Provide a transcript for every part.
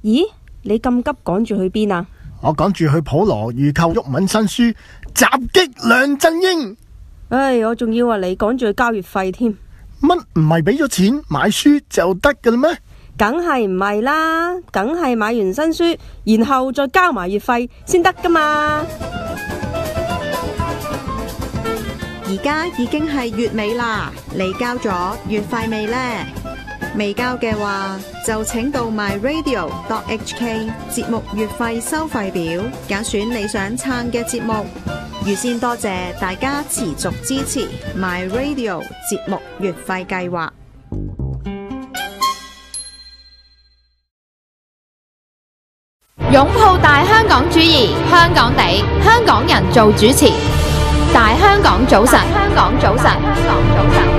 咦，你咁急趕住去邊啊？ 我趕住去普羅預購毓民新書《襲擊梁振英》。 唉，我仲以為你趕住去交月費添。 乜唔係俾咗錢買書就得㗎啦咩？ 梗係唔係啦，梗係買完新書，然後再交埋月費先得噶嘛。 而家已經係月尾啦，你交咗月費未呢？未交嘅話，就請到 myradio.hk 節目月費收費表，揀選你想撐嘅節目。預先多謝大家持續支持 myradio 節目月費計劃。 擁抱大香港主義，香港地，香港人做主持。大香港早晨，香港早晨，香港早晨。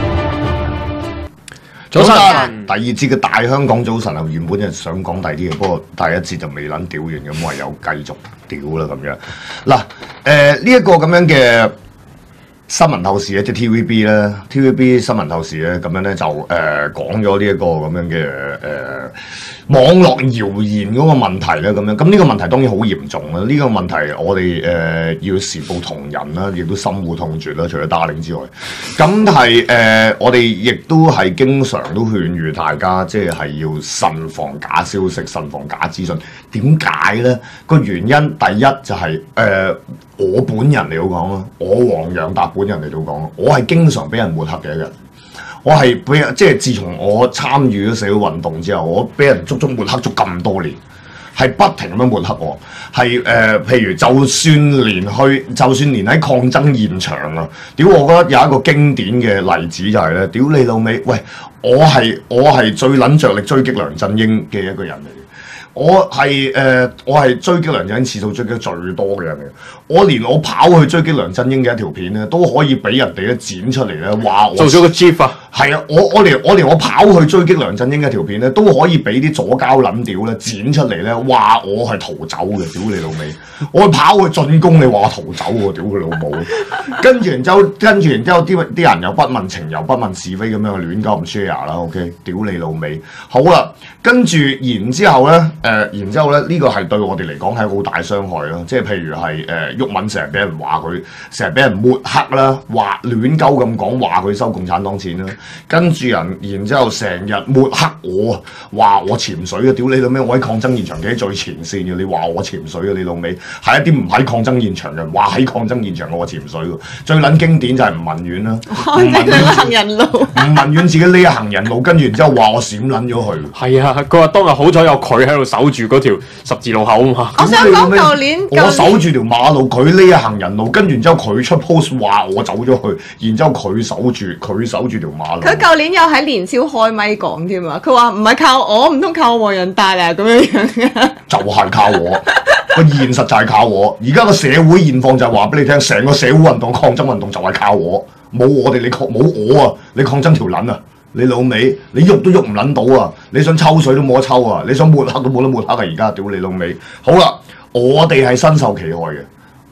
早晨，第二節嘅大香港早晨啊，原本就想講第二啲嘢，不過第一節就未撚屌完，咁唯有繼續屌啦咁樣。嗱，呢一個咁樣嘅新聞透視咧，即係 TVB 咧 ，TVB 新聞透視咧，咁樣咧就講咗呢一個咁樣嘅網絡謠言嗰個問題咧，咁樣咁呢個問題當然好嚴重啦。呢個問題我哋要時報同仁啦，亦都深惡痛絕啦。除咗 Darling 之外，咁係我哋亦都係經常都勸喻大家，即係要慎防假消息、慎防假資訊。點解咧？個原因第一就係我本人嚟到講啦，我黃洋達本人嚟到講，我係經常俾人抹黑嘅一個人。我係俾人即係自從我參與咗社會運動之後，我俾人足足抹黑咗咁多年，係不停咁樣抹黑我。係譬如就算連喺抗爭現場啊，屌！我覺得有一個經典嘅例子就係咧，屌你老味，喂！我係最撚着力追擊梁振英嘅一個人嚟。我係追擊梁振英次數追擊最多嘅人嚟，我連我跑去追擊梁振英嘅一條片咧，都可以俾人哋咧剪出嚟咧，話我做咗個 GIF 啊！ 係啊，我連我跑去追擊梁振英嘅條片咧，都可以俾啲左膠撚屌咧剪出嚟咧，話我係逃走嘅，屌你老味！我跑去進攻，你話我逃走喎，屌佢老母！跟住然之後啲人又不問情又不問是非咁樣亂鳩唔 share 啦 ，OK？ 屌你老味！好啦，跟住然之後咧，呢個係對我哋嚟講係好大傷害啦。即係譬如係毓民成日俾人話佢，成日俾人抹黑啦，話亂鳩咁講話佢收共產黨錢啦。跟住然之後成日抹黑我，話我潛水嘅，屌你老味！我喺抗爭現場企喺最前線嘅，你話我潛水嘅，你老味係一啲唔喺抗爭現場嘅人話喺抗爭現場嘅我潛水嘅。最撚經典就係吳文遠啦，吳文遠自己匿喺行人路，跟住然之後話我閃撚咗佢。 係啊，佢話當日好彩有佢喺度守住嗰條十字路口啊嘛。 我想講舊年我守住條馬路，佢匿喺行人路，跟住然之後佢出 post 話我走咗去，然之後佢守住條馬路。 佢舊年有喺年宵開咪講添啊！佢話唔係靠我，唔通靠黃仁達啊咁樣嘅。就係靠我，個現實就係靠我。而家個社會現況就係話俾你聽，成個社會運動、抗爭運動就係靠我。冇我哋冇我啊！你抗爭條撚啊！你老味，你喐都喐唔撚到啊！你想抽水都冇得抽啊！你想抹黑都冇得抹黑啊！而家屌你老味。好啦，我哋係身受其害嘅。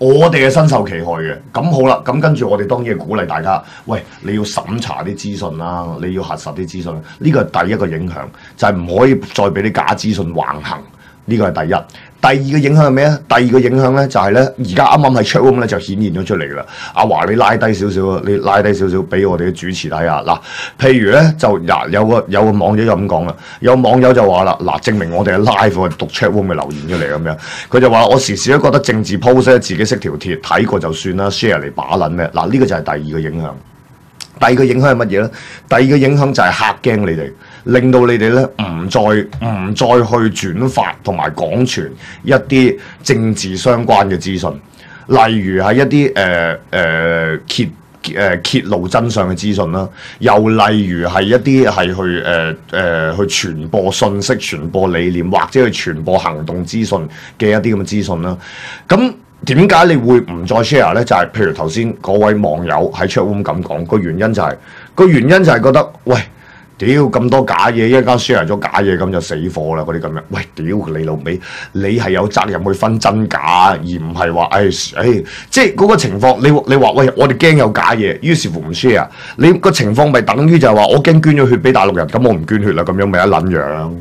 咁好啦，咁跟住我哋當然係鼓勵大家，喂，你要審查啲資訊啦，你要核實啲資訊，呢個係第一個影響，就係唔可以再俾啲假資訊橫行，呢個係第一。第二個影響係咩咧？第二個影響咧就係咧，而家啱啱喺 chatroom 咧就顯現咗出嚟啦。阿華，你拉低少少啊，你拉低少少俾我哋嘅主持睇下。嗱，譬如咧就有個網友就咁講啦，有網友就話啦，嗱，證明我哋係 live 我哋讀 chatroom 嘅留言出嚟咁樣。佢就話我時時都覺得政治 post 咧自己識條鐵，睇過就算啦 ，share 嚟把撚咩？嗱，呢個就係第二個影響。第二個影響係乜嘢咧？第二個影響就係嚇驚你哋，令到你哋咧唔再去轉發同埋廣傳一啲政治相關嘅資訊，例如係一啲揭露真相嘅資訊啦，又例如係一啲係去傳播信息、傳播理念或者去傳播行動資訊嘅一啲咁嘅資訊啦，咁。點解你會唔再 share 咧？就係、譬如頭先嗰位網友喺 chatroom 咁講，個原因就係覺得，喂，屌咁多假嘢，一間 share 咗假嘢咁就死火啦！嗰啲咁樣，喂，屌你老味，你係有責任去分真假，而唔係話，即係嗰個情況，你話喂，我哋驚有假嘢，於是乎唔 share，你個情況咪等於就係話，我驚捐咗血俾大陸人，咁我唔捐血啦，咁樣咪一撚樣。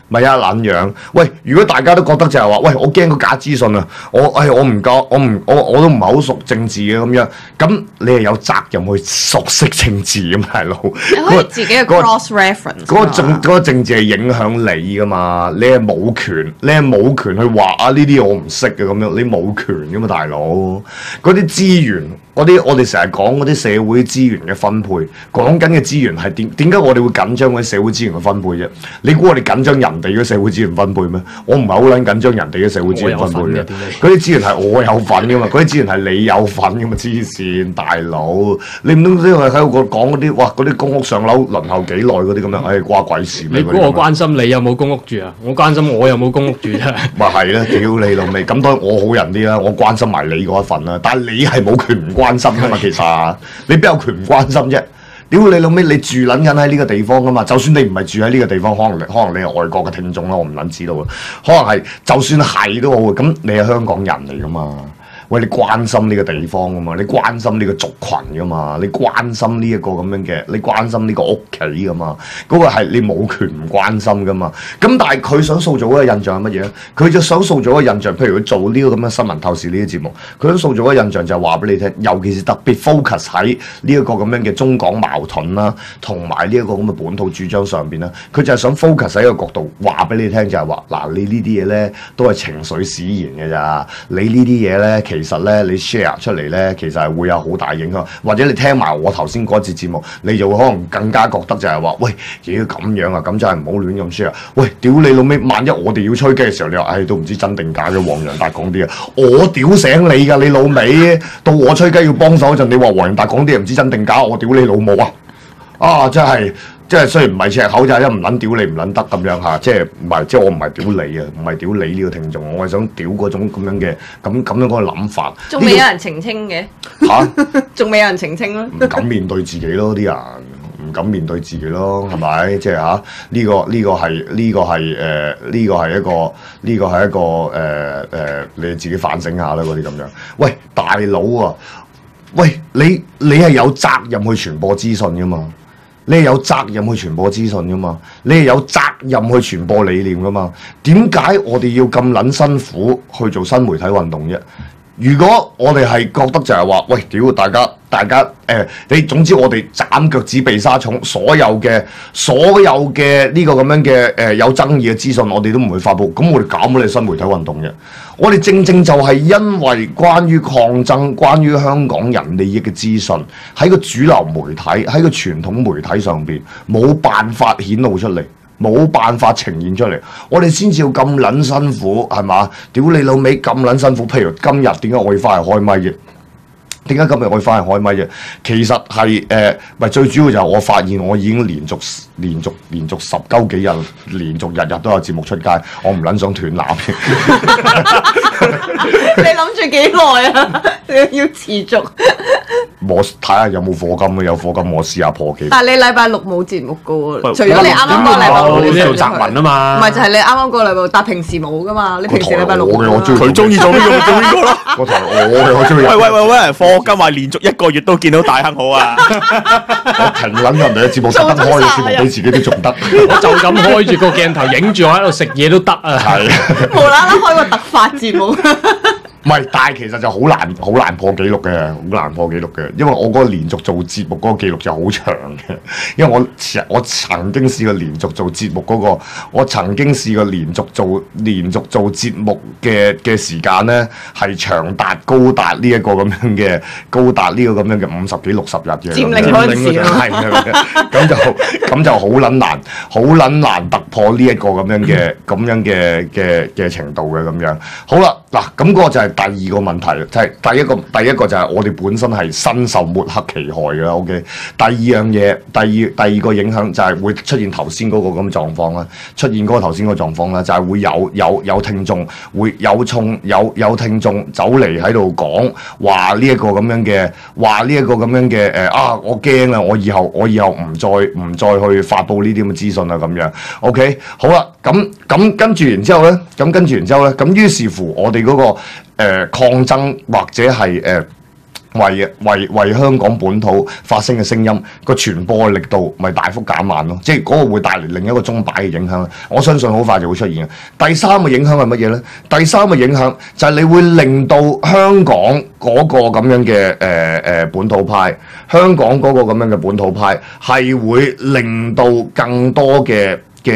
咪一撚樣。喂，如果大家都覺得就係話，喂，我驚個假資訊啊，我唔夠，我都唔係好熟政治嘅咁樣，咁你係有責任去熟悉政治㗎嘛，大佬。 你可以自己嘅 cross reference。 嗰個政治係影響你噶嘛，你係冇權去話啊呢啲我唔識嘅咁樣，你冇權噶嘛，大佬。嗰啲資源，我哋成日講嗰啲社會資源嘅分配，講緊嘅資源係點解我哋會緊張嗰啲社會資源嘅分配啫？你估我哋緊張人哋嘅社會資源分配咩？我唔係好撚緊張人哋嘅社會資源分配嘅，嗰啲資源係我有份噶嘛，嗰啲資源係你有份噶嘛，黐線大佬！你唔通都係喺度講嗰啲哇嗰啲公屋上樓輪候幾耐嗰啲咁樣？唉，關鬼事咩？ 你估我關心你有冇公屋住啊？我關心我有冇公屋住啫。 咪係啦，屌你老味！咁當然我好人啲啦，我關心埋你嗰一份啦。但係你係冇權唔關心噶嘛，其實你邊有權唔關心啫？屌你老味！你住撚緊喺呢個地方噶嘛？就算你唔係住喺呢個地方，可能你係外國嘅聽眾啦，我唔撚知道啊。可能係，就算係都好，咁你係香港人嚟噶嘛？喂，你關心呢個地方噶嘛？你關心呢個族群噶嘛？你關心呢一個咁樣嘅，你關心呢個屋企噶嘛？嗰個係你冇權唔關心噶嘛？咁但係佢想塑造嗰個印象係乜嘢咧？佢就想塑造嗰個印象，譬如佢做呢個咁嘅新聞透視呢啲節目，佢想塑造嗰個印象就係話俾你聽，尤其是特別 focus 喺呢一個咁樣嘅中港矛盾啦，同埋呢一個咁嘅本土主張上邊啦，佢就係想 focus 喺一個角度話俾你聽，就係話嗱，你呢啲嘢咧都係情緒使然嘅咋，你呢啲嘢咧其實咧你 share 出嚟咧，其實係會有好大影響，或者你聽埋我頭先嗰節節目，你就會可能更加覺得就係話，喂，妖咁樣啊，咁真係唔好亂咁 share。喂，屌你老味，萬一我哋要吹雞嘅時候，你話唉都唔知真定假嘅，黃洋達講啲啊，我屌醒你㗎，你老味，到我吹雞要幫手嗰陣，你話黃洋達講啲嘢唔知真定假，我屌你老母啊！啊，真係。即係雖然唔係赤口咋，一唔撚屌你唔撚得咁樣嚇，即係唔係即係我唔係屌你啊，唔係屌你呢個聽眾，我係想屌嗰種咁樣嘅咁樣嗰個諗法。 仲未有人澄清嘅嚇？ 仲未有人澄清咯？ 唔敢面對自己咯，啲人唔敢面對自己咯，係咪？即係嚇呢個係一個你自己反省下啦，嗰啲咁樣。喂，大佬啊，喂你係有責任去傳播資訊噶嘛？你係有責任去傳播資訊噶嘛？你係有責任去傳播理念噶嘛？點解我哋要咁撚辛苦去做新媒體運動啫？如果我哋係覺得就係話，喂，屌大家你總之我哋斬腳趾避沙蟲，所有嘅呢個咁樣嘅有爭議嘅資訊，我哋都唔會發布。咁我哋搞乜嘢新媒體運動嘅？我哋正就係因為關於抗爭、關於香港人利益嘅資訊，喺個主流媒體、喺個傳統媒體上邊冇辦法顯露出嚟，冇辦法呈現出嚟，我哋先至要咁撚辛苦，係嘛？屌你老味咁撚辛苦。譬如今日點解我要翻嚟開咪嘅？點解今日我要翻嚟開咪嘅？其實係咪最主要就係我發現我已經連續10鳩幾日，連續日日都有節目出街，我唔撚想斷纜嘅。 你諗住幾耐啊？你要持續？ 我睇下有冇課金，有課金我試下破紀錄。 但係你禮拜六冇節目噶喎，除咗你啱啱嗰個禮拜六你做雜文啊嘛， 唔係就係你啱啱嗰個禮拜六，但平時冇噶嘛，你平時禮拜六佢中意做呢個就做呢個咯。 個台我中意。 喂，課金話連續1個月都見到大亨好啊！ 我停撚人哋嘅節目，特登開嘅節目俾自己都仲得。 我就咁開住個鏡頭影住我喺度食嘢都得啊！係無啦啦開個突發節目。 唔係，但係其實就好難破紀錄嘅，好難破紀錄嘅，因為我嗰個連續做節目嗰個記錄就好長嘅，因為我曾經試過連續做節目嗰個，我曾經試過連續做節目嘅時間咧係高達呢一個咁樣嘅50幾60日嘅， 佔領嗰陣時係咁就好撚難突破呢一個咁樣嘅程度嘅咁樣。好啦，嗱咁嗰個就係第二個問題，就係第一個就係我哋本身係身受抹黑其害嘅 ，OK。第二樣嘢，第二個影響就係會出現頭先嗰個咁嘅狀況啦，出現嗰個頭先嗰個狀況啦，就係會有聽眾會有聽眾走嚟喺度講話呢一個咁樣嘅我驚啦，我以後唔再去發布呢啲咁嘅資訊啦咁樣 ，OK。好啦，咁跟住然之後咧，咁於是乎我哋嗰個抗爭或者係為香港本土發聲嘅聲音個傳播嘅力度咪大幅減慢咯，即係嗰個會帶嚟另一個鐘擺嘅影響。我相信好快就會出現嘅。第三個影響係乜嘢呢？第三個影響就係你會令到香港嗰個咁樣嘅本土派，香港嗰個咁樣嘅本土派係會令到更多嘅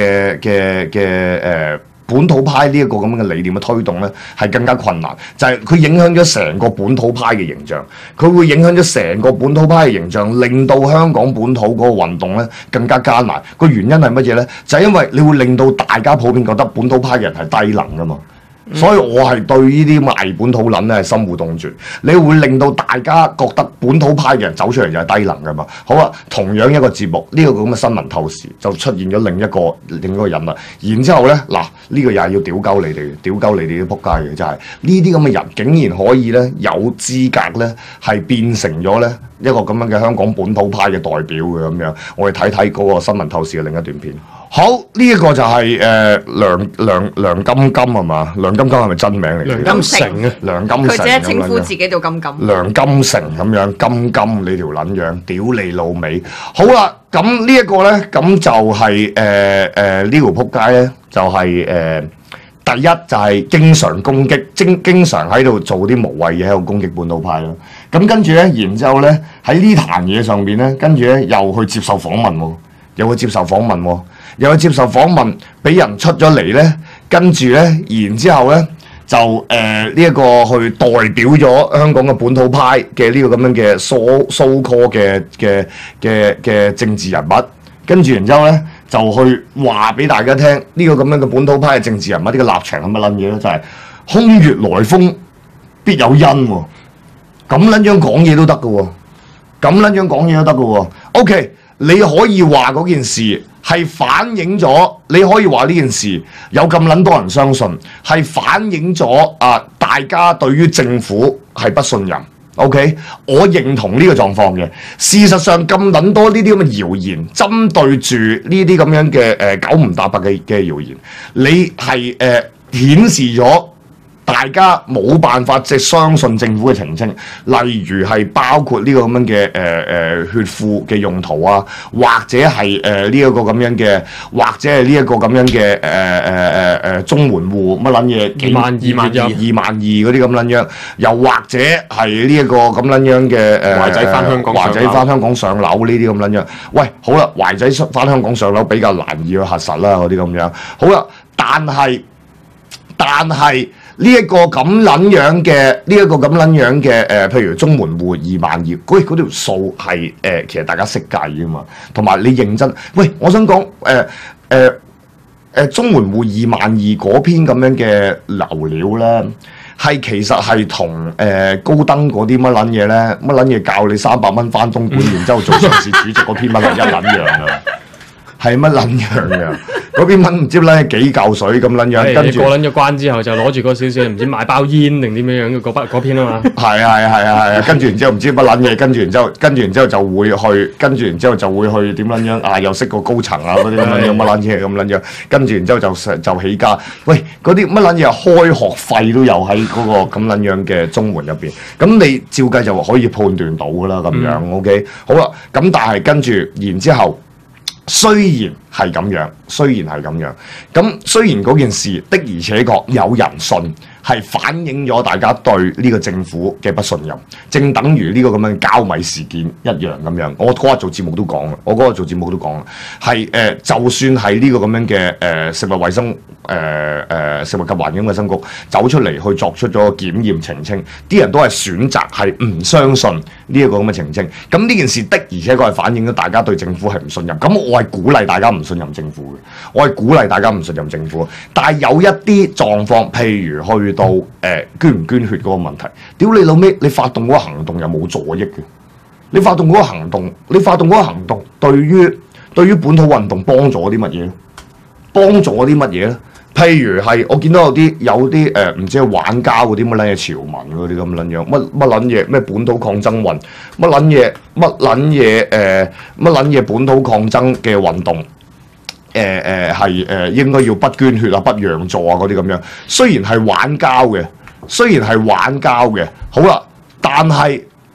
本土派呢一個咁樣嘅理念嘅推動呢係更加困難，就係佢影響咗成個本土派嘅形象，佢會影響咗成個本土派嘅形象，令到香港本土嗰個運動呢更加艱難。個原因係乜嘢呢？就係因為你會令到大家普遍覺得本土派嘅人係低能㗎嘛。所以我係對呢啲賣本土撚咧係深惡痛絕，你會令到大家覺得本土派嘅人走出嚟就係低能噶嘛。好啦，同樣一個節目，呢個咁嘅新聞透視就出現咗另一個人啦。然之後咧，嗱呢個又係要屌鳩你哋，屌鳩你哋啲仆街嘅，真係呢啲咁嘅人竟然可以咧有資格咧係變成咗咧一個咁樣嘅香港本土派嘅代表嘅咁樣。我哋睇睇嗰個新聞透視嘅另一段片。好，呢一個就係梁金金係嘛？梁金金係咪真名嚟？ 梁金城啊， 梁金城佢只係稱呼自己做金金。 梁金城咁樣，金金你條撚樣，屌你老味。好啦，咁呢一個咧，咁就係呢條撲街咧，就係第一就係經常攻擊，經常喺度做啲無謂嘢喺度攻擊本土派咯。咁跟住咧，然之後咧喺呢壇嘢上邊咧，跟住咧又去接受訪問喎，又去接受訪問喎。又去接受訪問，俾人出咗嚟咧，跟住咧，然之後咧就呢一個去代表咗香港嘅本土派嘅呢個咁樣嘅 so call 嘅政治人物，跟住然之後咧就去話俾大家聽呢個咁樣嘅本土派嘅政治人物呢個立場係乜撚嘢咧？就係空穴來風必有因喎，咁撚樣講嘢都得嘅喎，咁撚樣講嘢都得嘅喎。OK， 你可以話嗰件事係反映咗，你可以話呢件事有咁撚多人相信，係反映咗大家對於政府係不信任。OK， 我認同呢個狀況嘅。事實上咁撚多呢啲咁嘅謠言，針對住呢啲咁樣嘅九唔搭八嘅謠言，你係顯示咗大家冇辦法即係相信政府嘅澄清，例如係包括呢個咁樣嘅血庫嘅用途啊，或者係呢一個咁樣嘅，或者係呢一個咁樣嘅綜援戶乜撚嘢2萬2嗰啲咁撚樣，又或者係呢一個咁撚樣嘅懷仔返香港， 懷仔返香港上樓呢啲咁撚樣。喂，好啦，懷仔返香港上樓比較難以去核實啦，嗰啲咁樣。好啦，但係呢一個咁撚樣嘅，譬如綜援戶2萬2，嗰條數係其實大家識計㗎嘛，同埋你認真，喂，我想講綜援戶2萬2嗰篇咁樣嘅流料咧，係其實係同高登嗰啲乜撚嘢咧，乜撚嘢教你300蚊返東莞，然之後做上市主席嗰篇乜係一撚樣啊！係乜撚樣嘅？嗰邊蚊唔知咧幾嚿水咁撚樣，跟住過撚咗關之後就攞住嗰少少唔知買包煙定點樣樣嘅嗰篇啊嘛。 係，跟住然之後唔知乜撚嘢，跟住然之後就會去點撚樣啊？又識個高層啊嗰啲咁撚樣乜撚嘢咁撚樣，跟住然之後就起家。喂，嗰啲乜撚嘢開學費都有喺嗰個咁撚樣嘅綜援入邊，咁你照計就可以判斷到㗎啦咁樣。OK， 好啦，咁但係跟住然之後。雖然係咁樣，咁雖然嗰件事的而且確有人信，係反映咗大家對呢個政府嘅不信任，正等於呢個咁樣交米事件一樣咁樣。我嗰日做節目都講啦，係就算係呢個咁樣嘅食物衞生食物及環境衞生局走出嚟去作出咗檢驗澄清，啲人都係選擇係唔相信呢一個咁嘅澄清。咁呢件事的而且確係反映咗大家對政府係唔信任。咁我係鼓勵大家唔信任政府嘅，但係有一啲狀況，譬如去到捐唔捐血嗰個問題，屌你老味，你發動嗰個行動又冇助益嘅，你發動嗰個行動對於本土運動幫助啲乜嘢咧？譬如係我見到有啲唔知係玩家嗰啲乜撚嘢潮文嗰啲咁撚樣，乜撚嘢咩本土抗爭運，乜撚嘢本土抗爭嘅運動，係應該要不捐血啊、不讓座啊嗰啲咁樣。雖然係玩膠嘅，好啦，但係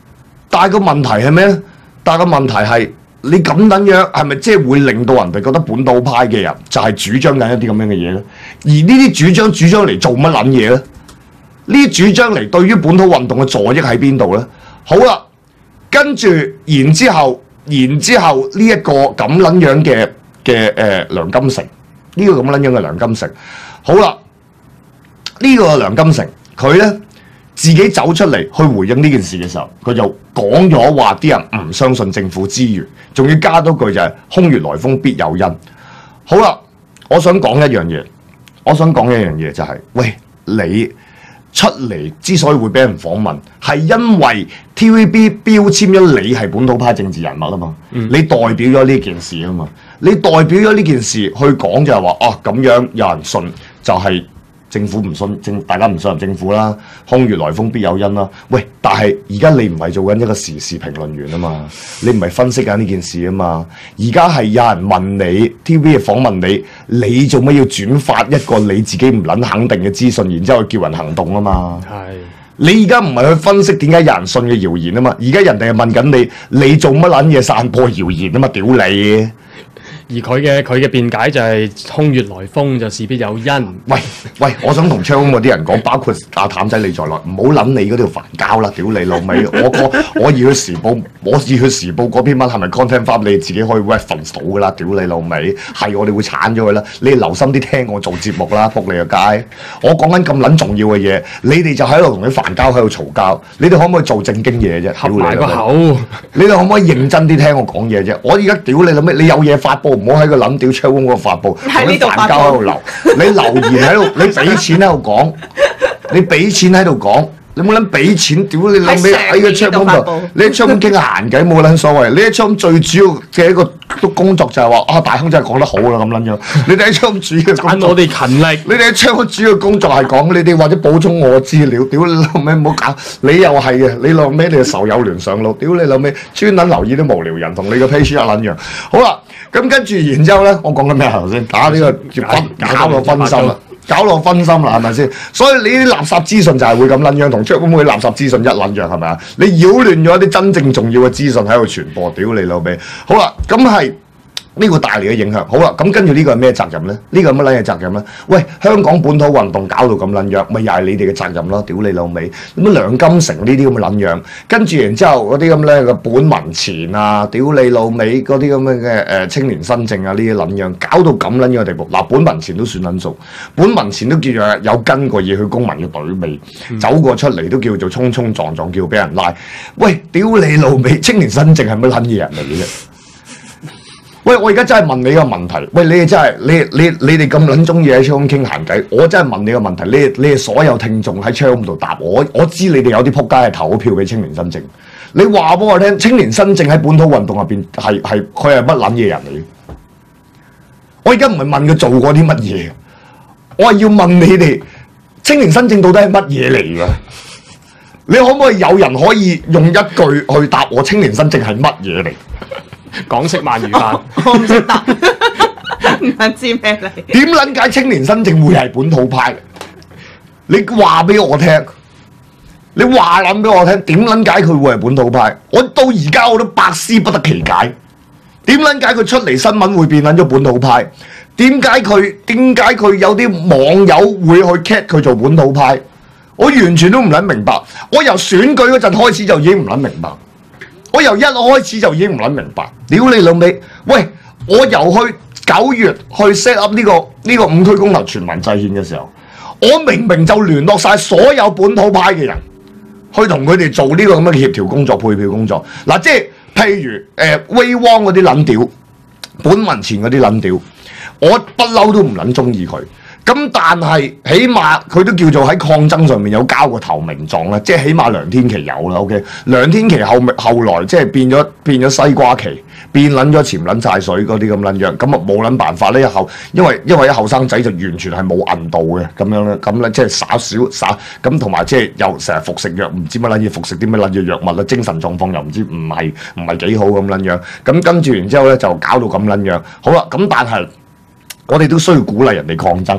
但係個問題係咩咧？但係個問題係你咁撚樣係咪即係會令到人哋覺得本土派嘅人就係主張緊一啲咁樣嘅嘢咧？而呢啲主張嚟做乜撚嘢咧？呢啲主張嚟對於本土運動嘅助益喺邊度咧？好啦，跟住然之後呢一個咁撚樣嘅梁金成，呢個咁撚樣嘅梁金成，好啦，呢個梁金成佢咧自己走出嚟去回應呢件事嘅時候，佢就講咗話啲人唔相信政府之餘，仲要加多句就係空穴來風必有因。好啦，我想講一樣嘢，就係喂，你出嚟之所以會俾人訪問，係因為 TVB 標籤咗你係本土派政治人物啊嘛，你代表咗呢件事啊嘛，你代表咗呢件事去講就係話咁樣有人信就係政府唔信大家唔信任政府啦，空穴來風必有因啦。喂，但係而家你唔係做緊一個時事評論員啊嘛，你唔係分析緊呢件事啊嘛，而家係有人問你 TVB 訪問你做乜要轉發一個你自己唔撚肯定嘅資訊，然之後叫人行動啊嘛？係。你而家唔係去分析點解有人信嘅謠言啊嘛，而家人哋係問緊你做乜撚嘢散播謠言啊嘛？屌你！ 而佢嘅辯解就係空穴來風就事必有因。 喂，我想同窗嗰啲人講，包括阿譚仔你在內，唔好諗你嗰條煩膠啦！屌你老味！我熱血時報嗰篇文係咪 content farm 你自己可以 reference 到噶啦？屌你老味！係我哋會鏟咗佢啦！你留心啲聽我做節目啦，仆你個街！我講緊咁撚重要嘅嘢，你哋就喺度同啲煩膠喺度嘈交，你哋可唔可以做正經嘢啫？ 合埋個口， 你哋可唔可以認真啲聽我講嘢啫？我而家屌你老味，你有嘢發佈。唔好喺個諗屌窗嗰個發布，同啲煩膠喺度留，你留言喺度，你俾錢喺度講，你俾錢喺度講，你冇撚俾錢，屌你諗咩喺個窗度？你喺窗傾下閒偈冇撚所謂，你喺窗最主要嘅一個工作就係話大亨真係講得好啦咁撚樣，你哋喺窗主要揀我哋勤力， 你哋喺窗主要工作係講你哋或者補充我資料，屌你老味唔好搞，你又係嘅，你老味你係仇友聯上路，屌你老味專撚留意啲無聊人同你個 page 一撚樣，好啦。咁跟住，然之後咧，我講緊咩頭先？打呢個搞到分心啦，係咪先？所以你啲垃圾資訊就係會咁撚樣，同出會唔會垃圾資訊一撚樣係咪啊？你擾亂咗一啲真正重要嘅資訊喺度傳播，屌你老味！好啦，咁係呢個帶嚟嘅影響。好啦，咁跟住呢個係咩責任咧？呢個係乜撚嘢責任咧？喂，香港本土運動搞到咁撚樣，咪又係你哋嘅責任咯？屌你老味！咁梁金成呢啲咁嘅撚樣，跟住然之後嗰啲咁咧嘅本民前啊，屌你老味嗰啲咁嘅青年新政啊呢啲撚樣，搞到咁撚樣嘅地步。嗱，本民前都算撚數，本民前都叫做有跟過嘢去公民嘅隊尾，走過出嚟都叫做衝衝撞撞，叫俾人拉。喂，屌你老味！青年新政係乜撚嘢人嚟嘅啫？喂，我而家真係問你個問題，喂，你哋真係你哋咁撚中意喺窗傾閒偈，我真係問你個問題，你哋所有聽眾喺窗度答我知你哋有啲仆街係投票俾青年新政，你話俾我聽，青年新政喺本土運動入邊佢係乜撚嘢人嚟？我而家唔係問佢做過啲乜嘢，我係要問你哋青年新政到底係乜嘢嚟㗎？你可唔可以有人可以用一句去答我青年新政係乜嘢嚟？ 港式鰻魚飯， 我唔識答，唔知咩嚟？ 點撚解青年新政會係本土派？你話俾我聽，你話諗俾我聽，點撚解佢會係本土派？我到而家我都百思不得其解，點撚解佢出嚟新聞會變撚咗本土派？點解佢有啲網友會去 cat 佢做本土派？我完全都唔撚明白。我由選舉嗰陣開始就已經唔撚明白。我由一開始就已經唔撚明白，屌你老味！喂，我由去9月去 set up 呢個5區公投全民制憲嘅時候，我明明就聯絡晒所有本土派嘅人，去同佢哋做呢個咁嘅協調工作、配票工作。嗱，即係譬如威汪嗰啲撚屌，本民前嗰啲撚屌，我不嬲都唔撚中意佢。咁但係起碼佢都叫做喺抗爭上面有交過投名狀啦，即係起碼梁天琦有啦 ，OK？ 梁天琦後來即係變咗西瓜旗，變撚咗潛撚晒水嗰啲咁撚樣，咁啊冇撚辦法咧，因為一後生仔就完全係冇韌度嘅咁樣咧，咁咧即係耍咁，同埋即係又成日服食藥，唔知乜撚嘢服食啲乜撚嘢藥物啦，精神狀況又唔知唔係幾好咁撚樣，咁跟住然之後咧就搞到咁撚樣，好啦，咁但係我哋都需要鼓勵人哋抗爭。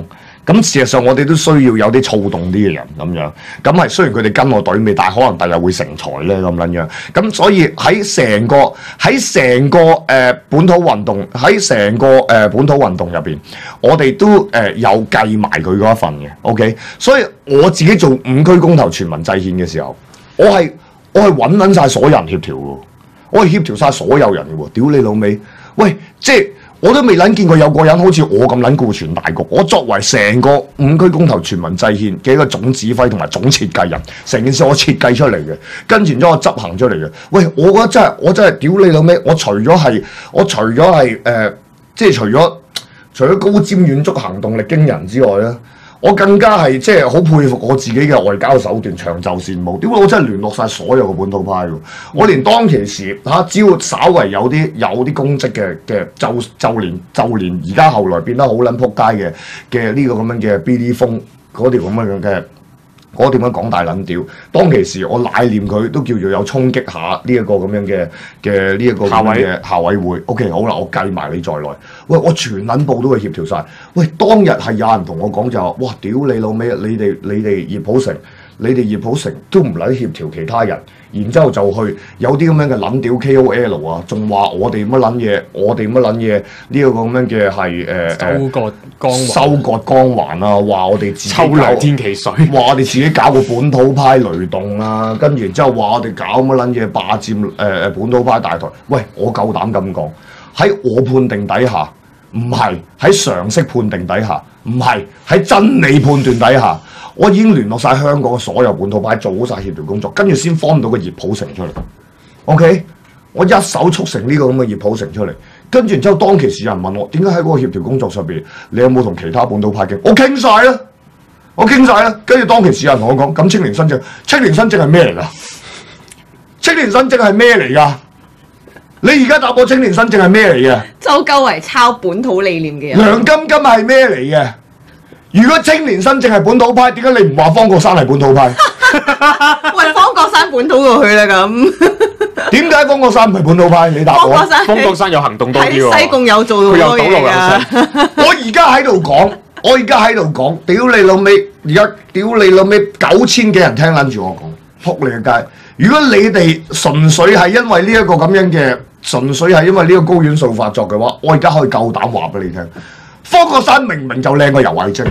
咁事實上我哋都需要有啲躁動啲嘅人咁樣。咁係雖然佢哋跟我隊尾，但係可能第日會成才咧咁撚樣。咁所以喺成個本土運動喺成個本土運動入邊，我哋都有計埋佢嗰一份嘅。OK， 所以我自己做5區公投全民制憲嘅時候，我係揾撚晒所有人協調嘅，我係協調晒所有人嘅喎。屌你老味，喂，即係我都未撚見過有個人好似我咁撚顧全大局。我作為成個5區公投全民制憲嘅一個總指揮同埋總設計人，成件事我設計出嚟嘅，跟住然之後我執行出嚟嘅。喂，我覺得我真係屌你老味，我除咗係即係除咗高瞻遠矚、行動力驚人之外咧，我更加係即係好佩服我自己嘅外交手段，長袖善舞。點解我真係聯絡晒所有嘅本土派喎？我連當其時只要稍為有啲公職嘅，就連而家後來變得好撚撲街嘅呢個咁樣嘅 BD 風嗰條咁樣嘅。我點樣講大撚屌？當其時我乃念佢都叫做有衝擊下呢一個咁樣嘅呢一個咁樣嘅校委會。OK， 好啦，我計埋你在內。喂，我全撚部都會協調晒。喂，當日係有人同我講就話：哇，屌你老味！你哋葉普成都唔撚協調其他人，然之後就去有啲咁樣嘅撚屌 KOL 啊，仲話我哋乜撚嘢呢個咁樣嘅係收割光環啊，話我哋自己抽涼天其水， 話我哋自己搞個本土派雷動啊，跟住然之後話我哋搞乜撚嘢霸佔本土派大台。喂，我夠膽咁講，喺我判定底下，唔係喺常識判定底下，唔係喺真理判斷底下，我已經聯絡晒香港嘅所有本土派，做好晒協調工作，跟住先放到個葉普成出嚟。OK， 我一手促成呢個咁嘅葉普成出嚟，跟住然之後當其時有人問我點解喺嗰個協調工作上邊，你有冇同其他本土派傾？我傾晒啦，跟住當其時有人同我講，咁青年新政係咩嚟㗎？青年新政係咩嚟㗎？你而家答我青年新政係咩嚟嘅？ 周鳩為抄本土理念嘅人。 梁金金係咩嚟嘅？如果青年新政係本土派，點解你唔話方國珊係本土派？ 喂，方國珊本土過去啦咁。 點解方國珊唔係本土派？你答我。 方國珊有行動多啲喎。 喺西貢有做好多嘢㗎。 我而家喺度講，屌你老味！而家屌你老味，9000幾人聽撚住我講，撲你個街！如果你哋純粹係因為呢一個咁樣嘅，純粹係因為呢個高院素發作嘅話，我而家可以夠膽話俾你聽，方國珊明明就靚過游蕙禎，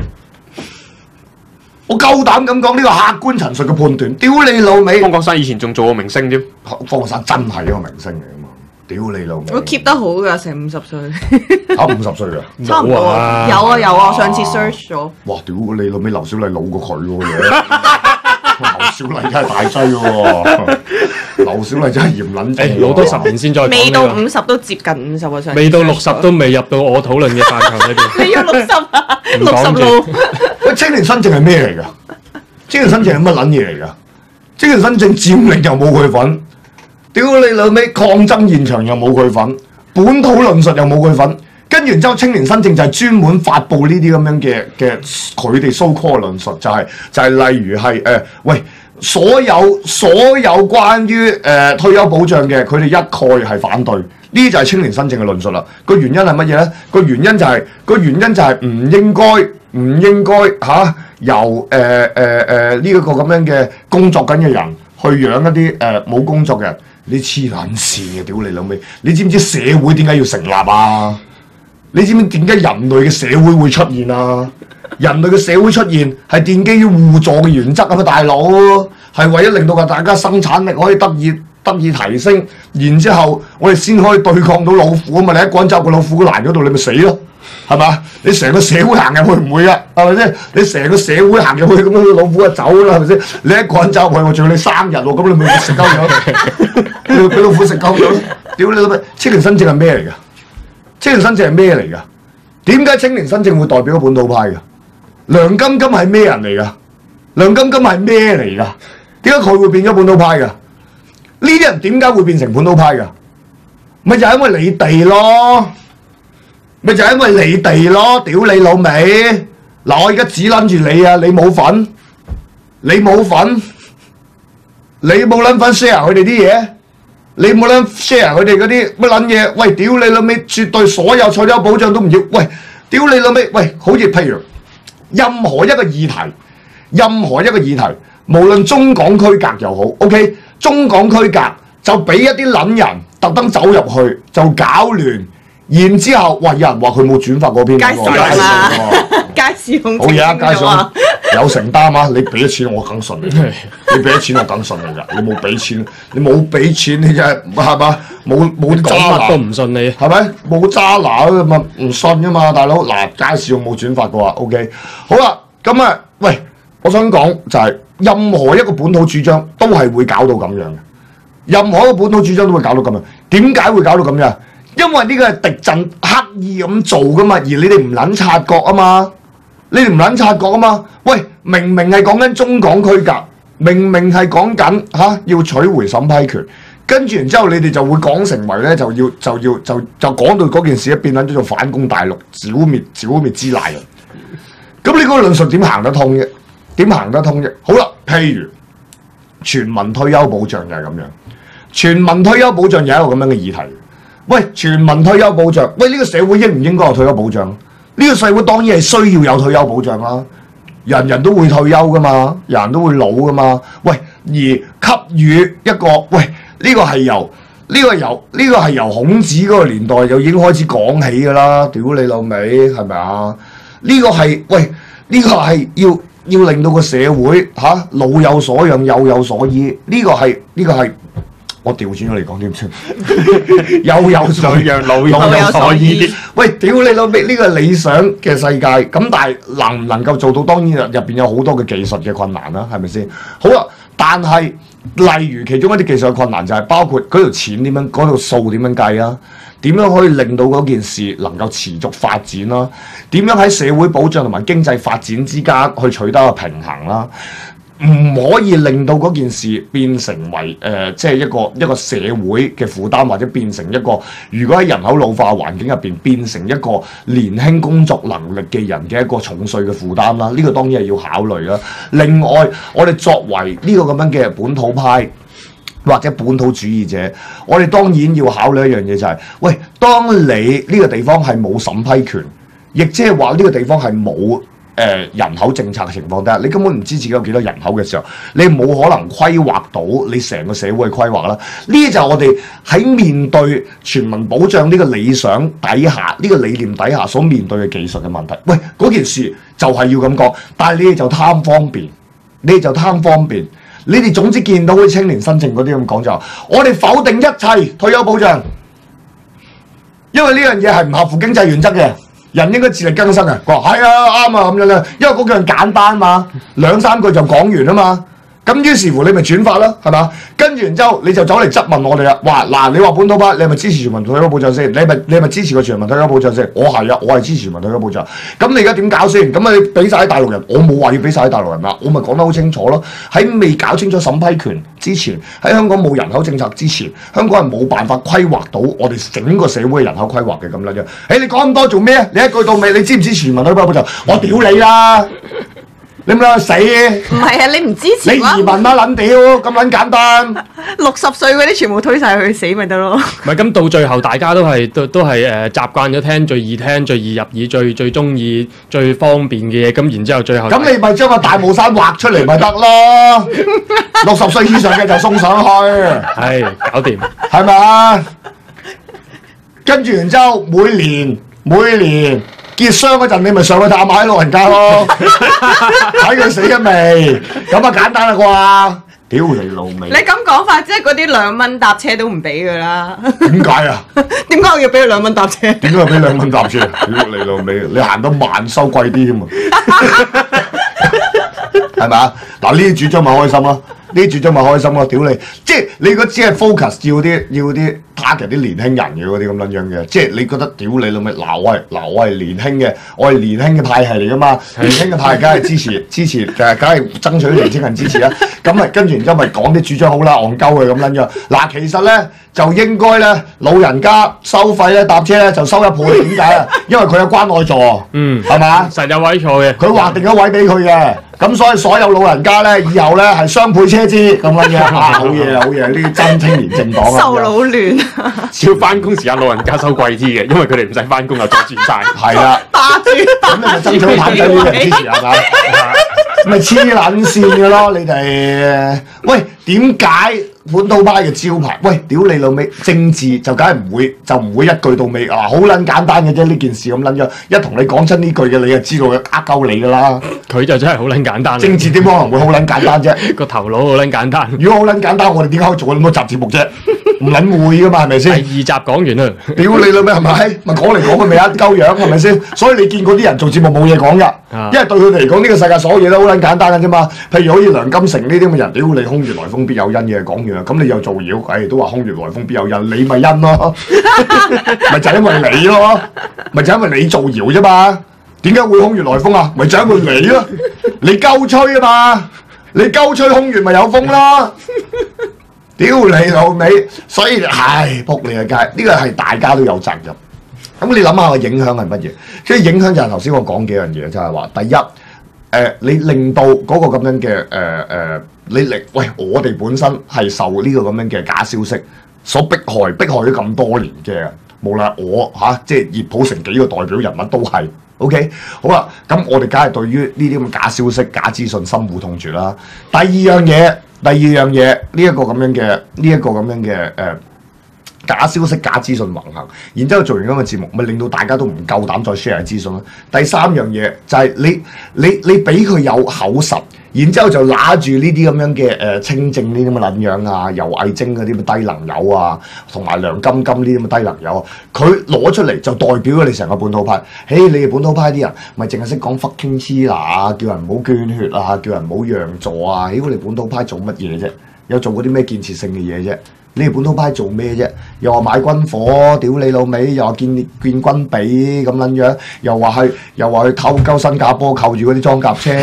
我夠膽咁講呢個客觀陳述嘅判斷。屌你老味！ 方國珊以前仲做過明星添， 方國珊真係一個明星嚟㗎嘛！屌你老味！ 我 keep 得好㗎，成50歲。 差50歲㗎？ 差唔多。有啊，上次 search 咗。 哇！屌你老味，劉小麗老過佢喎。劉小麗真係大劑喎，劉小麗真係嚴撚正， 老多10年先再講。 未到50都接近50啊，上未到60都未入到我討論嘅範疇裏邊。 你要60啊？60路。 喂，青年新政係咩嚟㗎？青年新政係乜撚嘢嚟㗎？青年新政佔領又冇佢份，屌你老味，抗爭現場又冇佢份，本土論述又冇佢份。跟住然之後，青年新政就係專門發布呢啲咁樣嘅佢哋 so call 論述，就係例如係喂，所有關於退休保障嘅，佢哋一概係反對。呢啲就係青年新政嘅論述啦。個原因係乜嘢咧？個原因就係唔應該由呢一個咁樣嘅工作緊嘅人去養一啲冇工作嘅人。你黐撚線嘅，屌你老味！你知唔知社會點解要成立啊？你知唔知點解人類嘅社會會出現啊？人類嘅社會出現係奠基於互助嘅原則啊嘛，大佬係為咗令到大家生產力可以得以提升，然之後我哋先可以對抗到老虎啊嘛！你一個人走個老虎欄嗰度，你咪死咯，係嘛？你成個社會行入去唔會啊，係咪先？你成個社會行入去咁樣，老虎就走啦，係咪先？你一個人走入去，我仲要你生日喎，咁你咪食鳩咗，俾老虎食鳩咗，屌你老味！青年新政係咩嚟㗎？青年新政係咩嚟㗎？點解青年新政會代表本土派㗎？梁金金係咩人嚟㗎？梁金金係咩嚟㗎？點解佢會變咗本土派㗎？呢啲人點解會變成本土派㗎？咪就係因為你哋咯，屌你老味！嗱，我而家指撚住你啊，你冇份，你冇撚份 share 佢哋啲嘢。你冇撚 share 佢哋嗰啲乜撚嘢？喂，屌你老味！絕對所有退休保障都唔要。喂，屌你老味！喂，好似譬如任何一個議題，無論中港區隔又好 ，OK， 中港區隔就俾一啲撚人特登走入去就搞亂，然之後，哇！有人話佢冇轉發嗰篇， 街市用啊，街市用好嘢啊！街上有承擔啊！你俾咗錢我梗信你，你俾咗錢我梗信你㗎。你冇俾錢，你真係係嘛？冇渣乜都男唔信你， 係咪？冇渣男咁啊唔信㗎嘛，大佬嗱街市用冇轉發嘅話 ，OK， 好啦，咁啊，喂，我想講就係任何一個本土主張都係會搞到咁樣嘅，任何一個本土主張都會搞到咁樣。點解會搞到咁樣？因為呢個係敵陣刻意咁做㗎嘛，而你哋唔撚察覺啊嘛。你哋唔撚察覺啊嘛？喂，明明係講緊中港區隔，明明係講緊要取回審批權，跟住然之後你哋就會講成為咧就講到嗰件事變撚咗做反攻大陸、剿滅支那人。咁你嗰個論述點行得通啫？點行得通啫？好啦，譬如全民退休保障就係咁樣，全民退休保障有一個咁樣嘅議題。喂，全民退休保障，喂呢個社會應唔應該有退休保障？呢個社會當然係需要有退休保障啦，人人都會退休噶嘛，人人都會老噶嘛。喂，而給予一個喂呢個係由孔子嗰個年代就已經開始講起噶啦，屌你老味係咪啊？呢個係喂呢個係要令到個社會老有所養，幼有所依。呢個係。我調轉咗嚟講點先？幼有所養，老有所依。喂，屌你老味！呢個理想嘅世界，咁但係能唔能夠做到？當然入邊有好多嘅技術嘅困難啦，係咪先？好啦，但係例如其中一啲技術嘅困難就係包括嗰條錢點樣，嗰條數點樣計啊？點樣可以令到嗰件事能夠持續發展啦？點樣喺社會保障同埋經濟發展之間去取得個平衡啦？唔可以令到嗰件事變成為即係一個社會嘅負擔，或者變成一個如果喺人口老化環境入邊變成一個年輕工作能力嘅人嘅一個重稅嘅負擔啦。呢個當然係要考慮啦。另外，我哋作為呢個咁樣嘅本土派或者本土主義者，我哋當然要考慮一樣嘢就係，喂，當你呢個地方係冇審批權，亦即係話呢個地方係冇人口政策嘅情況底下，你根本唔知自己有幾多人口嘅時候，你冇可能規劃到你成個社會嘅規劃啦。呢啲就係我哋喺面對全民保障呢個理想底下，呢個理念底下所面對嘅技術嘅問題。喂，嗰件事就係要咁講，但係你哋就貪方便，你哋總之見到啲青年新政嗰啲咁講就話，我哋否定一切退休保障，因為呢樣嘢係唔合乎經濟原則嘅。人應該自力更生啊！佢話係啊，啱啊咁樣咧，因為嗰樣簡單嘛，2-3句就講完啊嘛。咁於是乎你咪轉發啦，係嘛？跟住然之後你就走嚟質問我哋啦，話嗱你話本土派，你係咪支持全民退休保障先？你係咪支持個全民退休保障先？我係啊，我係支持全民退休保障。咁你而家點搞先？咁你俾晒啲大陸人，我冇話要俾晒啲大陸人啦，我咪講得好清楚咯。喺未搞清楚審批權之前，喺香港冇人口政策之前，香港係冇辦法規劃到我哋整個社會嘅人口規劃嘅咁樣樣。你講咁多做咩啊？你一句到尾，你支唔支持全民退休保障？我屌你啦！你唔撚死？ 唔係啊，你唔支持你移民啦撚屌，咁撚簡單。 60歲嗰啲全部推晒去死咪得咯。 唔係咁到最後，大家都係習慣咗聽最易聽、最易入耳、最中意、最方便嘅嘢，咁然之後最後咁你咪將個大霧山畫出嚟咪得咯。60歲以上嘅就送上去， 係搞掂， 係咪啊？跟住然之後每年結霜嗰陣，你咪上去探下啲老人家咯，睇佢死咗未？咁啊簡單啦啩？屌你老味！ 你咁講法，即係嗰啲2蚊搭車都唔俾噶啦。 點解啊？ 點解我要俾佢2蚊搭車？ 點解要俾2蚊搭車？屌你老味！你行得慢收貴啲添啊！係咪啊？嗱呢啲主張咪開心咯，呢啲主張咪開心咯！屌你，即係你如果只係 focus 要啲 target 啲年輕人嘅嗰啲咁樣樣嘅，即係你覺得屌你老味，我係年輕嘅，我係年輕嘅派系嚟噶嘛，年輕嘅派系梗係支持，梗係爭取啲年輕人支持啦。咁咪跟住然之後咪講啲主張好啦，戇鳩嘅咁樣樣。嗱，其實咧就應該咧老人家收費咧搭車咧就收1倍，點解啊？因為佢有關愛座，係嘛？ 實有位坐嘅， 佢劃定咗位俾佢嘅。 咁所以所有老人家咧，以後咧係雙倍車資咁樣嘅啊！好嘢啊，好嘢！呢啲真青年政黨啊！ 受老亂， 要翻工時間老人家收貴啲嘅，因為佢哋唔使翻工又阻住晒。 係啦， 霸住咁你咪爭取譚仔呢啲人支持係嘛？咪黐撚線嘅咯，你哋喂點解本土派嘅招牌？喂，屌你老味，政治就梗係唔會一句到尾啊！好撚簡單嘅啫，呢件事咁撚樣，一同你講親呢句嘅，你就知道佢呃鳩你㗎啦。 佢就真係好撚簡單。 政治點可能會好撚簡單啫？ 個頭腦好撚簡單。 如果好撚簡單，我哋點解可以做咁多集節目啫？唔撚會㗎嘛，係咪先？ 第2集講完啦。 屌你老味係咪？咪講嚟講去咪一鳩樣係咪先？所以你見嗰啲人做節目冇嘢講㗎，因為對佢哋嚟講呢個世界所有嘢都好撚簡單㗎啫嘛。譬如好似梁金城呢啲咁嘅人，屌你空穴來風必有因嘅，講完啦，咁你又造謠，都話空穴來風必有因，你咪因咯，咪就因為你咯，咪就因為你造謠啫嘛。點解會空穴來風啊？咪就因為你咯，你鳩吹啊嘛，你鳩吹空穴咪有風啦。屌你老味，所以唉，仆你個街，呢個係大家都有責任。咁你諗下個影響係乜嘢？即係影響就係頭先我講幾樣嘢，就係話第一，你令到嗰個咁樣嘅喂，我哋本身係受呢個咁樣嘅假消息所迫害咗咁多年嘅，無論我即係葉普成幾個代表人物都係 OK。好啦，咁我哋梗係對於呢啲咁假消息、假資訊深惡痛絕啦。第二樣嘢，呢一個咁樣嘅假消息、假資訊橫行，然之後做完咁嘅節目，咪令到大家都唔夠膽再 share 資訊咯。第三樣嘢就係你俾佢有口實，然之後就揦住呢啲咁樣嘅清正呢啲咁嘅撚樣啊，游蕙禎嗰啲咁低能友啊，同埋梁金金呢啲咁嘅低能友啊，佢攞出嚟就代表咗你成個本土派。嘿，你哋本土派啲人咪淨係識講 fucking China 啊，叫人唔好捐血啊，叫人唔好讓座啊。屌你本土派做乜嘢啫？有做過啲咩建設性嘅嘢啫？你哋本土派做咩啫？又話買軍火，屌你老味，又話建軍備咁撚樣，又話去偷鳩新加坡扣住嗰啲裝甲車，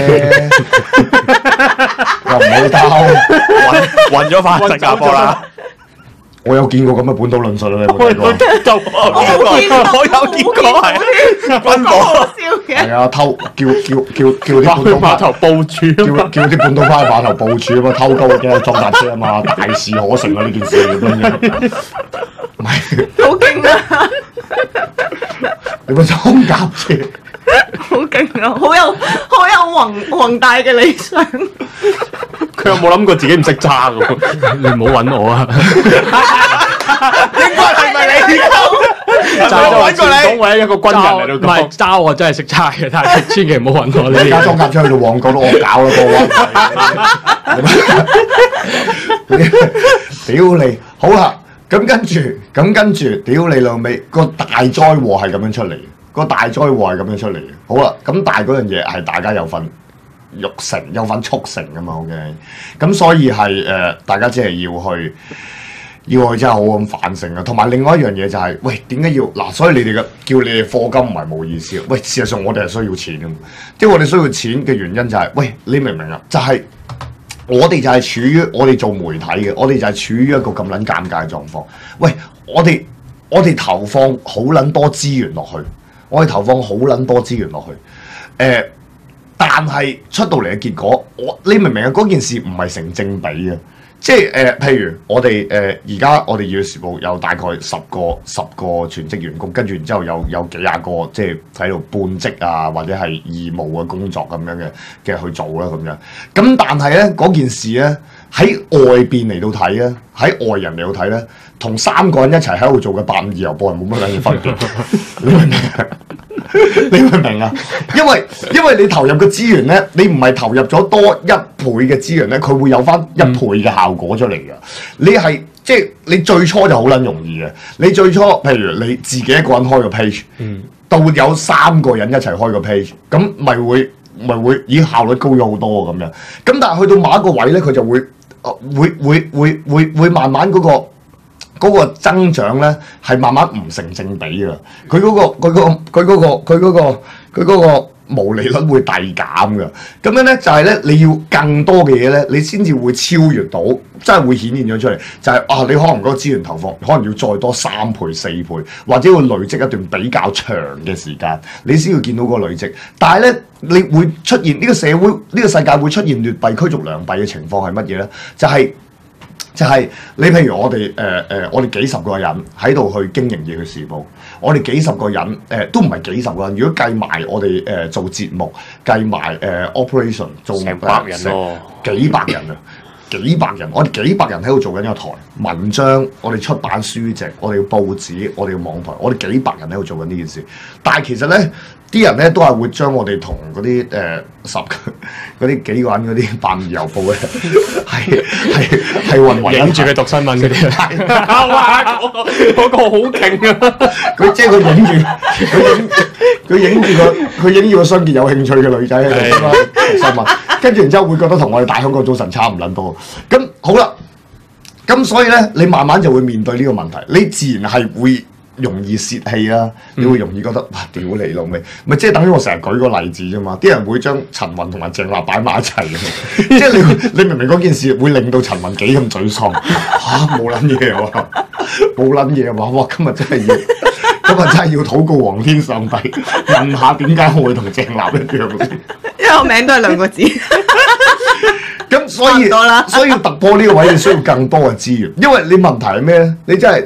又唔去偷， 運咗翻新加坡啦。 我有見過咁嘅本土論述啦，你有冇睇過？ 我有見過係軍火。 係啊，叫啲本土派碼頭部署， 叫啲本土派碼頭部署啊嘛，偷鳩嘅裝甲車啊嘛，大事可成啊呢件事咁樣。唔係， 好勁啊！ 你個裝甲車好勁啊！好有宏大嘅理想。 佢有冇諗過自己唔識揸㗎喎？你唔好揾我啊！ 應該係咪你？ 揸我揾過你。 講為一個軍人嚟到講，唔係揸我真係識揸嘅，但係千祈唔好揾我。 你架裝甲車去到旺角都惡搞啦，個喎！屌你！好啦，咁跟住，屌你老味，個大災禍係咁樣出嚟，個大災禍係咁樣出嚟嘅。好啦，咁但係嗰樣嘢係大家有份育成、有份促成噶嘛 ，OK？ 咁所以係大家即係要去真係好咁反省啊！同埋另外一樣嘢就係、喂，點解要嗱？所以你哋嘅叫你哋課金唔係冇意思。喂，事實上我哋係需要錢嘅，即係我哋需要錢嘅原因就係、喂，你明唔明啊？就係、我哋就係處於我哋做媒體嘅，我哋就係處於一個咁撚尷尬嘅狀況。喂，我哋投放好撚多資源落去，但係出到嚟嘅結果，你明唔明啊？嗰件事唔係成正比嘅。即係譬如我哋而家我哋《時報》有大概十個全職員工，跟住然之後有幾廿個即係喺度半職啊，或者係義務嘅工作咁樣嘅去做啦咁樣。咁但係咧嗰件事咧喺外邊嚟到睇咧，喺外人嚟到睇咧，同3個人一齊喺度做嘅852郵報係冇乜兩樣分別。你明唔明啊？你明唔明啊？因為你投入嘅資源咧，你唔係投入咗多1倍嘅資源咧，佢會有翻1倍嘅效果出嚟嘅。你係即係你最初就好撚容易嘅。你最初譬如你自己一個人開個 page，到有3個人一齊開個 page，咁咪會已經效率高咗好多咁樣。咁但係去到某一個位咧，佢就會慢慢嗰個增長咧係慢慢唔成正比㗎。佢嗰個毛利率會遞減㗎。咁樣咧就係咧，你要更多嘅嘢咧，你先至會超越到，真係會顯現咗出嚟。就係、你可能嗰個資源投放可能要再多3倍、4倍，或者要累積一段比較長嘅時間，你先要見到嗰個累積。但係咧，你會出現呢個社會、呢個世界會出現劣幣驅逐良幣嘅情況係乜嘢咧？就係你譬如我哋我哋幾十個人喺度去經營嘢去時報，我哋幾十個人都唔係幾十個人，如果計埋我哋做節目，計埋operation 做成百人咯， 幾百人啊！幾百人，我哋幾百人喺度做緊一個台文章，我哋出版書籍，我哋嘅報紙，我哋嘅網台，我哋幾百人喺度做緊呢件事。但係其實咧，啲人咧都係會將我哋同嗰啲嗰啲幾個人嗰啲百面郵報咧，係混為影住佢讀新聞嗰啲，哇！嗰個好勁啊！ 佢即係佢影住個相見有興趣嘅女仔喺度讀新聞。跟住然之後會覺得同我哋大香港早晨差唔撚多，咁好啦，咁所以咧，你慢慢就會面對呢個問題，你自然係會容易泄氣啦，你會容易覺得哇屌你老味，咪即係等於我成日舉個例子啫嘛，啲人會將陳雲同埋鄭立擺埋一齊嘅，即係你明明嗰件事會令到陳雲幾咁沮喪嚇，冇撚嘢喎，冇撚嘢喎，哇今日真係要禱告皇天上帝，問下點解我會同鄭立一樣先。 因為我名都係2個字， 咁所以要突破呢個位，你需要更多嘅資源。因為你問題係咩咧？你真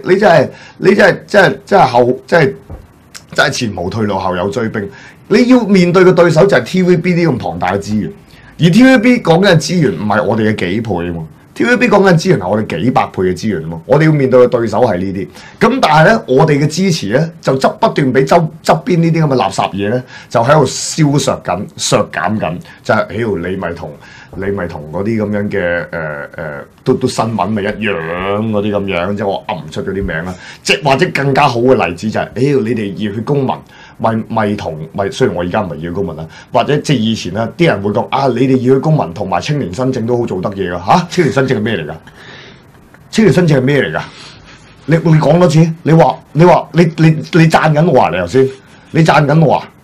係前無退路，後有追兵。你要面對嘅對手就係 TVB 呢咁龐大嘅資源，而 TVB 講緊嘅資源唔係我哋嘅幾倍啊嘛。TVB 講緊資源係我哋幾百倍嘅資源啊嘛。我哋要面對嘅對手係呢啲。咁但係咧，我哋嘅支持咧就不斷俾側邊呢啲咁嘅垃圾嘢咧，就喺度削減緊。就係你咪同嗰啲咁樣嘅都新聞咪一樣嗰啲咁樣，即係我噏唔出嗰啲名啦。即或者更加好嘅例子就係、你哋熱血公民咪雖然我而家唔係熱血公民啦，或者即係以前啦，啲人會講啊，你哋熱血公民同埋青年新政都好做得嘢㗎嚇。青年新政係咩嚟㗎？青年新政係咩嚟㗎？你講多次，你話你讚緊我啊？你頭先你讚緊我啊？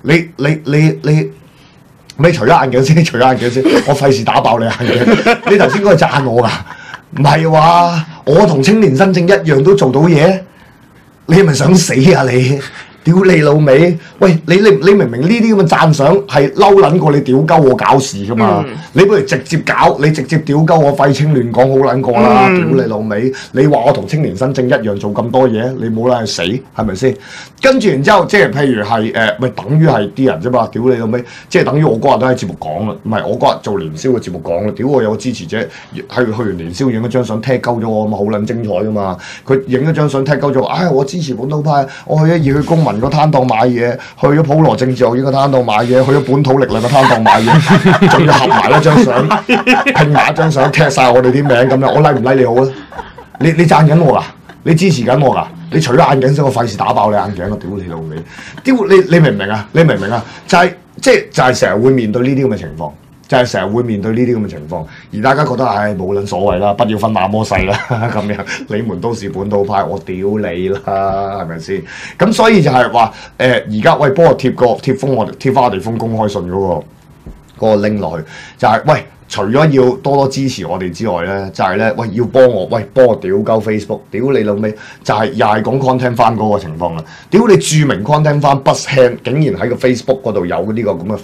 你除咗眼鏡先，我費事打爆你眼鏡。你頭先嗰個讚我㗎，唔係話我同青年新政一樣都做到嘢？你係咪想死啊你？屌你老味！喂，你明明呢啲咁嘅讚賞係嬲撚過你屌鳩我搞事噶嘛？你不如直接搞，你直接屌鳩我廢青亂講好撚過啦！屌你老味！你話我同青年新政一樣做咁多嘢，你冇啦去死係咪先？跟住然之後，即係譬如係咪等於係啲人啫嘛？屌你老味！即係等於我嗰日都喺節目講啦，唔係我嗰日做年宵嘅節目講啦。屌我有個支持者去完年宵影咗張相踢鳩咗我，咁好撚精彩噶嘛！佢影咗張相踢鳩咗，唉我支持本土派，我去咗熱血公民個攤檔買嘢，去咗普羅政治學院個攤檔買嘢，去咗本土力量個攤檔買嘢，仲要合埋一張相，拼埋一張相，踢晒我哋啲名咁樣，我like唔like你好啊？你讚緊我噶？你支持緊我噶？你除咗眼鏡先，我費事打爆你眼鏡啊！屌你老味！屌你明唔明啊？你明唔明啊？就係成日會面對呢啲咁嘅情況。就係成日會面對呢啲咁嘅情況，而大家覺得唉冇撚所謂啦，不要分那麼細啦咁樣，你們都是本土派，我屌你啦，係咪先？咁所以就係話而家喂幫我貼翻我哋封公開信嗰個拎落去，就係喂除咗要多多支持我哋之外咧，就係咧喂要幫我屌鳩 Facebook， 屌你老味，就係又係講 content 翻嗰個情況啦，屌你著名 content 翻 Buzzhand 竟然喺個 Facebook 嗰度有呢個咁嘅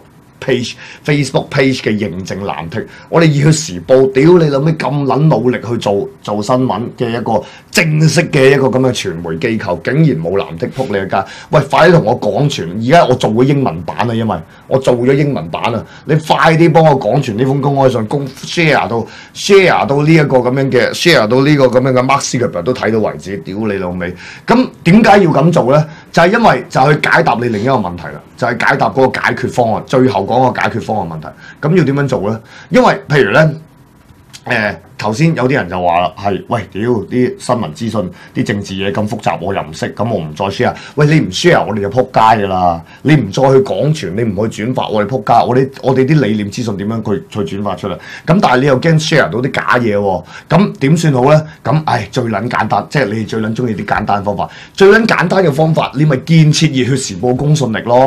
Facebook page 嘅認證藍剔，我哋要去時報，屌你老味咁撚努力去做新聞嘅一個正式嘅一個咁嘅傳媒機構，竟然冇藍剔撲你一家！喂，快啲同我廣傳！而家我做咗英文版啊，因為我做咗英文版啊，你快啲幫我廣傳呢封公開信，share 到呢一個咁樣嘅 share 到呢個咁樣嘅 Mark Zuckerberg 都睇到為止，屌你老味！咁點解要咁做咧？就係因為就去解答你另一個問題啦，就係解答嗰個解決方案，最後講個解決方案問題。咁要點樣做咧？因為譬如咧，頭先有啲人就話啦，係喂屌啲新聞資訊、啲政治嘢咁複雜，我又唔識，咁我唔再 share。喂，你唔 share，我哋就撲街噶啦！你唔再去廣傳，你唔去轉發，我哋撲街。我哋啲理念資訊點樣去轉發出嚟？咁但係你又驚 share 到啲假嘢喎？咁點算好咧？咁最撚簡單，即係你哋最撚中意啲簡單方法。最撚簡單嘅方法，你咪建設熱血時報公信力咯。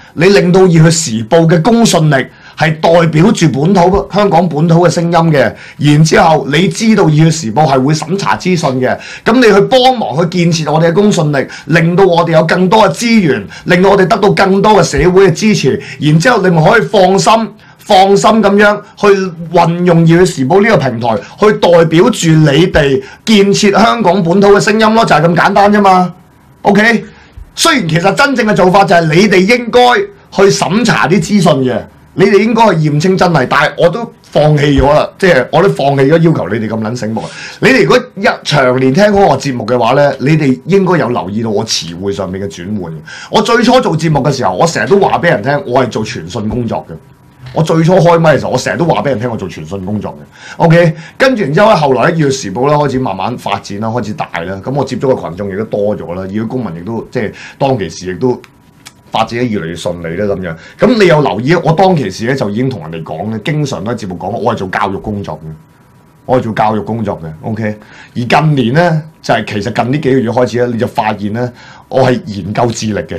你令到《熱血時報》嘅公信力係代表住香港本土嘅聲音嘅，然之後你知道《熱血時報》係會審查資訊嘅，咁你去幫忙去建設我哋嘅公信力，令到我哋有更多嘅資源，令到我哋得到更多嘅社會嘅支持，然之後你咪可以放心咁樣去運用《熱血時報》呢個平台，去代表住你哋建設香港本土嘅聲音咯，就係咁簡單啫嘛。OK， 雖然其實真正嘅做法就係你哋應該去審查啲資訊嘅，你哋應該去驗清真偽，但係我都放棄咗啦，即係我都放棄咗要求你哋咁撚醒目。你哋如果長年聽嗰個節目嘅話呢，你哋應該有留意到我詞彙上面嘅轉換。我最初做節目嘅時候，我成日都話俾人聽，我係做傳訊工作嘅。我最初開咪嘅時候，我成日都話俾人聽我做傳訊工作嘅。OK， 跟住然之後咧，後來喺《熱血時報》咧開始慢慢發展啦，開始大啦。咁我接觸嘅群眾亦都多咗啦，熱血公民亦都即係當其時亦都發展得越嚟越順利啦咁樣。咁你有留意？我當其時咧就已經同人哋講咧，經常都喺節目講，我係做教育工作嘅，我係做教育工作嘅。OK， 而近年咧就係、其實近呢幾個月開始咧，你就發現咧，我係研究智力嘅。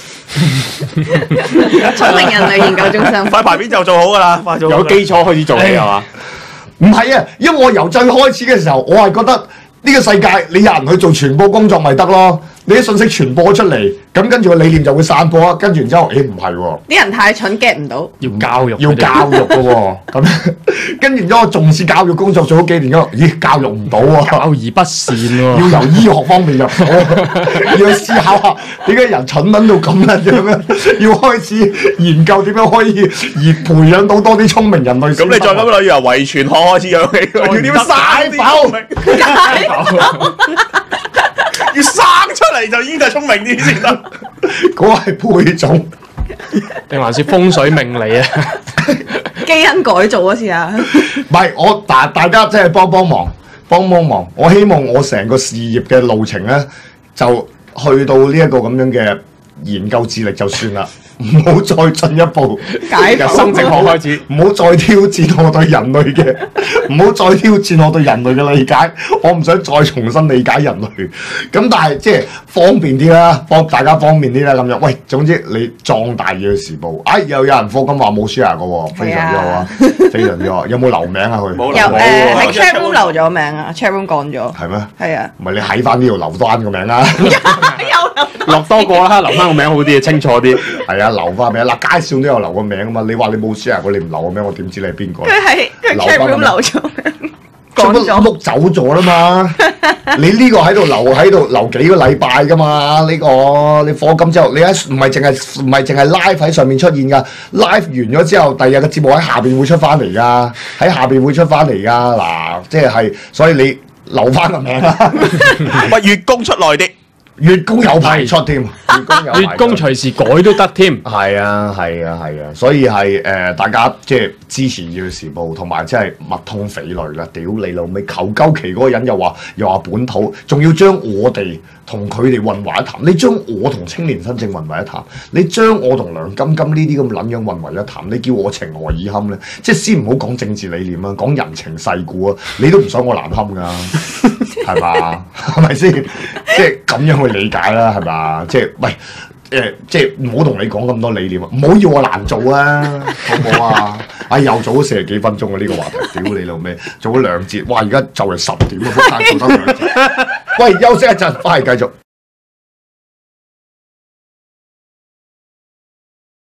聰明人類研究中心， 塊牌面就做好㗎啦，快做好㗎啦。 有基礎開始做起係嘛？ 唔係啊，因為我由最開始嘅時候，我係覺得呢個世界你有人去做傳播工作咪得咯，你啲信息傳播出嚟，咁跟住個理念就會散播啊。跟住然之後，唔係喎， 啲人太蠢 get 唔到， 要教育， 要教育嘅喎。咁跟住然之後，我重視教育工作做咗幾年咗，咦，教育唔到喎， 教而不善喎， 要由醫學方面入手，要去思考下點解人蠢撚到咁樣樣，要開始研究點樣可以而培養到多啲聰明人類。 咁你再咁樣由遺傳學開始養起，要點樣解剖？ 要生出嚟就已經係聰明啲先得。 嗰係配種， 定還是風水命理啊？ 基因改造嗰次啊！ 唔係我大家真係幫忙。我希望我成個事業嘅路程咧，就去到呢一個咁樣嘅研究智力就算啦。唔好再進一步由生殖學開始， 唔好再挑戰我對人類嘅，唔好再挑戰我對人類嘅理解。我唔想再重新理解人類。咁但係即係方便啲啦，幫大家方便啲啦咁樣。喂，總之你壯大嘅時報，又有人課金話冇 share 過喎，非常之好啊，非常之好。有冇留名啊佢？ 冇有喺 chat room 留咗名啊 ，chat room 講咗。 係咩？ 係啊。 唔係你喺翻呢度留翻個名啦。 落多個啦，留翻個名好啲，清楚啲。 係啊，留翻名嗱，介紹都有留個名啊嘛。你話你冇 share 過，你唔留個名，我點知你係邊個？ 佢喺 chat room 留咗名，講咗碌走咗啦嘛。你呢個喺度留幾個禮拜噶嘛？呢個你課金之後，你唔係淨係 live 喺上面出現㗎。live 完咗之後，第二日嘅節目喺下邊會出翻嚟㗎，喺下邊會出翻嚟㗎。嗱，即係所以你留翻個名啦。 喂，月供出耐啲。 月供有排出添， 月供隨時改都得添。 係啊，所以係大家即係支持《熱血時報》，同埋即係物通匪類啦！屌你老味，求鳩其嗰個人又話本土，仲要將我哋同佢哋混為一談。你將我同青年新政混為一談，你將我同梁金金呢啲咁撚樣混為一談，你叫我情何以堪咧？即係先唔好講政治理念啊，講人情世故啊，你都唔想我難堪㗎，係嘛？係咪先？即係咁樣去理解啦，係嘛？即係喂。即係唔好同你講咁多理念啊！唔好要我難做啊，好唔好啊？又做咗40幾分鐘啊！呢個話題，屌你老味，做咗2節，哇！而家就嚟10點啊，仆街做得2節。喂，休息一陣，翻嚟繼續。